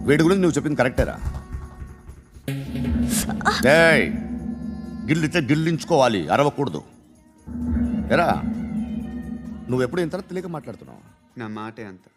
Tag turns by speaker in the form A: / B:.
A: వీడి గురించి నువ్వు చెప్పింది కరెక్టేరా? గిల్లితే గిల్లించుకోవాలి, అరవకూడదు. ఎరా నువ్వు ఎప్పుడు ఇంత తెలియక మాట్లాడుతున్నావు?
B: నా మాటే అంత.